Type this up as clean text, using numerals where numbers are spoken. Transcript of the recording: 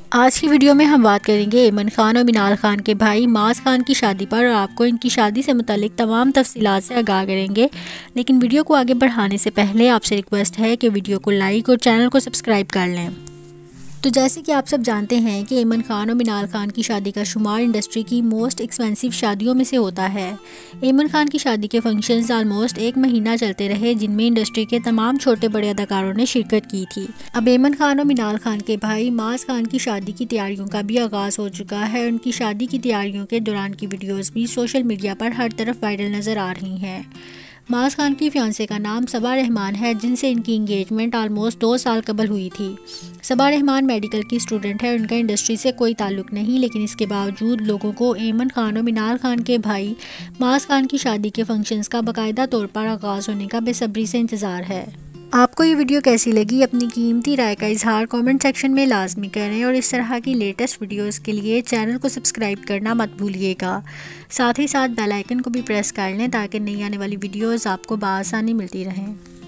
आज की वीडियो में हम बात करेंगे ऐमन खान और मिनाल खान के भाई मास खान की शादी पर और आपको इनकी शादी से मुतालिक तमाम तफसीलात से आगाह करेंगे। लेकिन वीडियो को आगे बढ़ाने से पहले आपसे रिक्वेस्ट है कि वीडियो को लाइक और चैनल को सब्सक्राइब कर लें। तो जैसे कि आप सब जानते हैं कि ऐमन खान और मिनाल खान की शादी का शुमार इंडस्ट्री की मोस्ट एक्सपेंसिव शादियों में से होता है। ऐमन खान की शादी के फंक्शंस ऑलमोस्ट 1 महीना चलते रहे, जिनमें इंडस्ट्री के तमाम छोटे बड़े अदाकारों ने शिरकत की थी। अब ऐमन खान और मिनाल खान के भाई मास खान की शादी की तैयारियों का भी आगाज़ हो चुका है। उनकी शादी की तैयारियों के दौरान की वीडियोज़ भी सोशल मीडिया पर हर तरफ वायरल नज़र आ रही हैं। मास खान की फियांसे का नाम सबा रहमान है, जिनसे इनकी इंगेजमेंट ऑलमोस्ट 2 साल कबल हुई थी। सबा रहमान मेडिकल की स्टूडेंट है, उनका इंडस्ट्री से कोई ताल्लुक नहीं, लेकिन इसके बावजूद लोगों को ऐमन खान और मिनाल खान के भाई मास खान की शादी के फंक्शंस का बाकायदा तौर पर आगाज़ होने का बेसब्री से इंतज़ार है। आपको ये वीडियो कैसी लगी? अपनी कीमती राय का इजहार कमेंट सेक्शन में लाजमी करें और इस तरह की लेटेस्ट वीडियोस के लिए चैनल को सब्सक्राइब करना मत भूलिएगा। साथ ही साथ बेल आइकन को भी प्रेस कर लें ताकि नई आने वाली वीडियोस आपको बआसानी मिलती रहें।